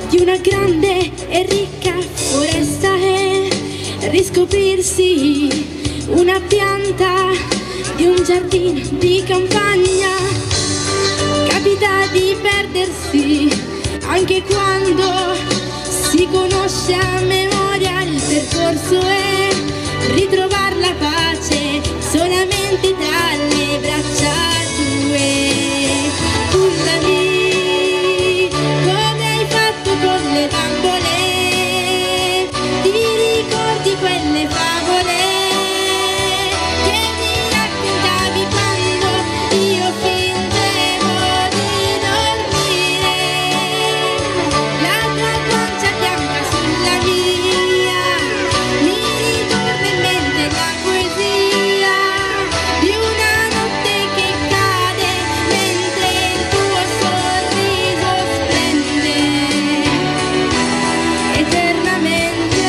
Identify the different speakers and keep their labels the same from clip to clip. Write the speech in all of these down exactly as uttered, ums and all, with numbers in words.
Speaker 1: di una grande e ricca foresta e riscoprirsi una pianta di un giardino di campagna. Capita di perdersi anche quando si conosce a memoria il percorso e ritrovare la pace solamente tra le braccia tue. Cullami come hai fatto con le bambole, ti ricordi quelle favole che mi raccontavi quando io fingevo di dormire? La tua guancia bianca sulla mia, mi ritorna in mente la poesia di una notte che cade mentre il tuo sorriso splende eternamente.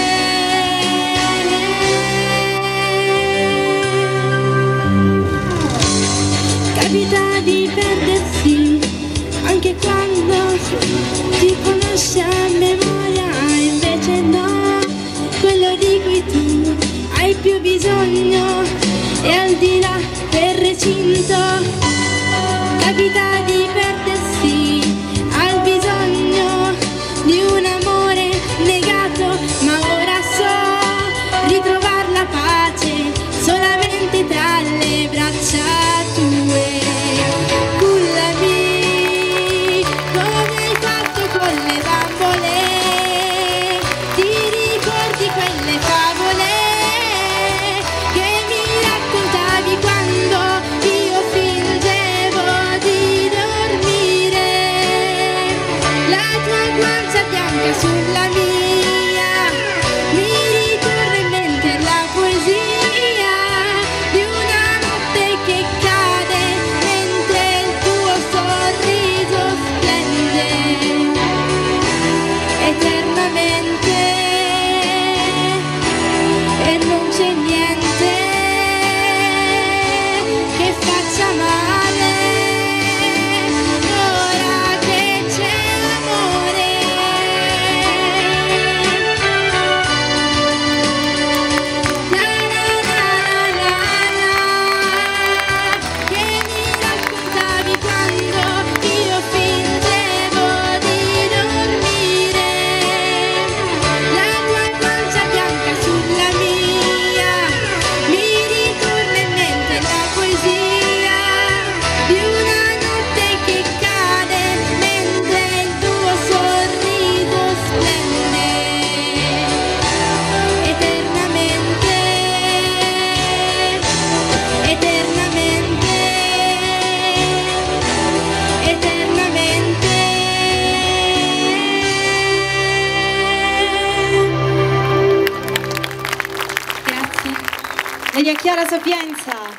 Speaker 1: Capita di perdersi anche quando ti conosci a memoria, invece no, quello di cui tu hai più bisogno è al di là del recinto. Capita di perdersi al bisogno di un amore negato, ma ora so ritrovare la pace solamente tra le braccia tue. Cullami come hai fatto con le bambole, ti ricordi quelle favole che mi raccontavi quando io fingevo di dormire? La tua guancia bianca sulla mia, mi ritorna in mente la poesia di una notte che cade mentre il tuo sorriso splende eternamente e non c'è niente che faccia male ora che c'è amore. La la la la la la, che mi raccontavi quando io fingevo di dormire. La tua guancia bianca sulla mia, mi ritorna in mente la poesia di una notte che cade mentre il tuo sorriso splende eternamente, eternamente, eternamente.
Speaker 2: Grazie. Maria Chiara Sapienza.